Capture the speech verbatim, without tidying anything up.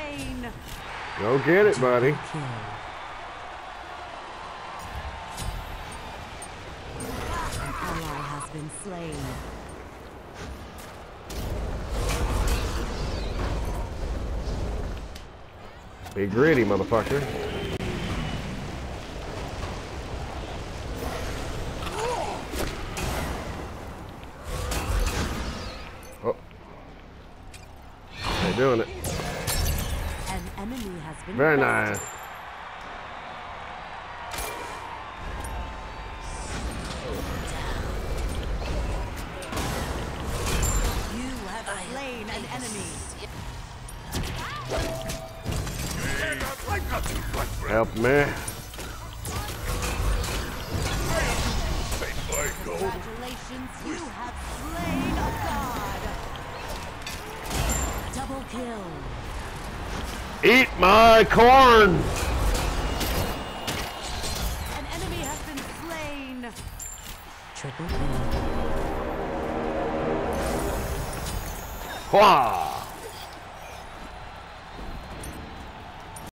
slain. Go get it, buddy. An ally has been slain. Be gritty, motherfucker. Oh. They're doing it. An enemy has been Very bested. nice. You have slain an enemy. Help me. Congratulations, you have slain a god. Double kill. Eat my corn. An enemy has been slain. Triple kill. Wah.